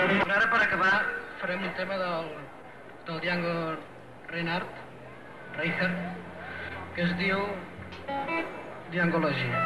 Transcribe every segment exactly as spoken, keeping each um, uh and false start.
Ara, per acabar, farem un tema del, del Django Reinhardt, Reinhardt, que es diu Djangologia.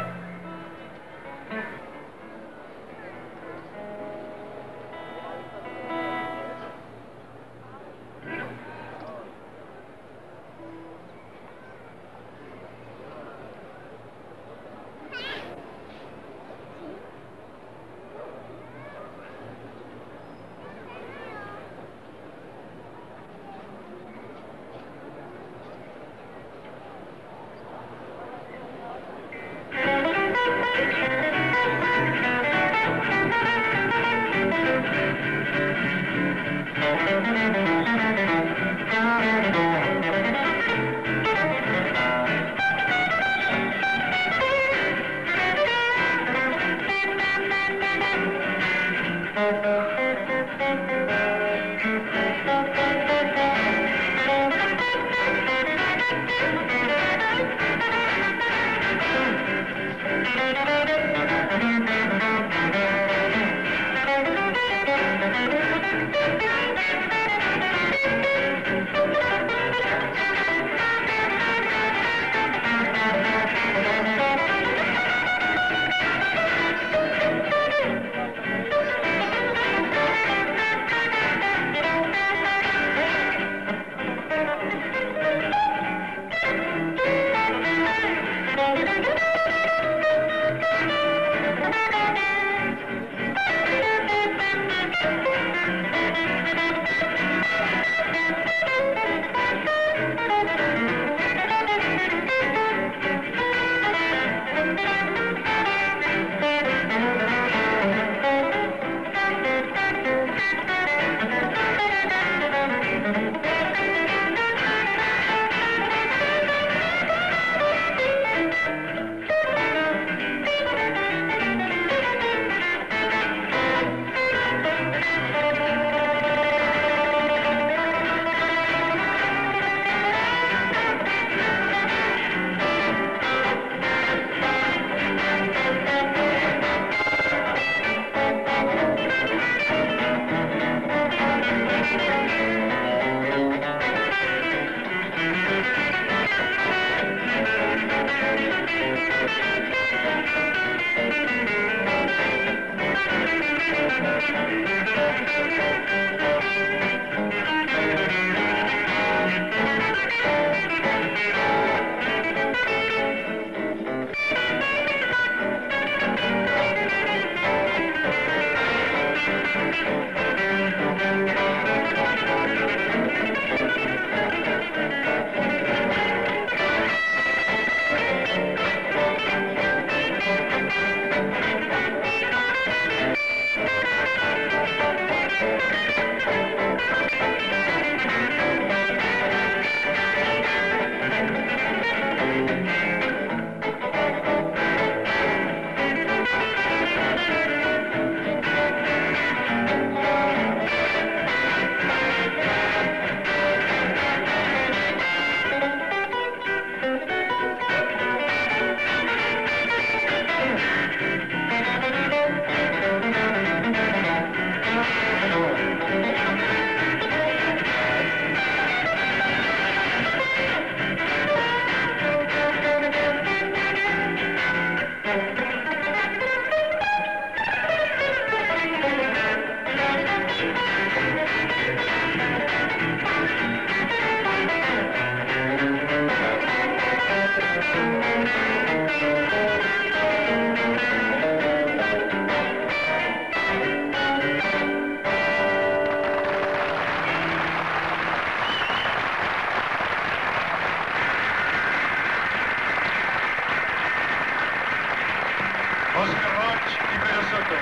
Òscar Roig i Pere Soto.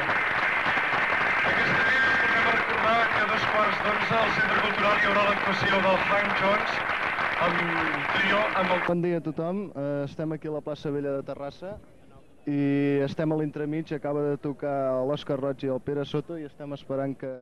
Aquesta nit tornem a recordar que a dos quarts d'onze al Centre Cultural hi haurà l'actuació del Hank Jones amb trio amb el... Bon dia a tothom, estem aquí a la plaça Vella de Terrassa i estem a l'entremig, acaba de tocar l'Òscar Roig i el Pere Soto i estem esperant que...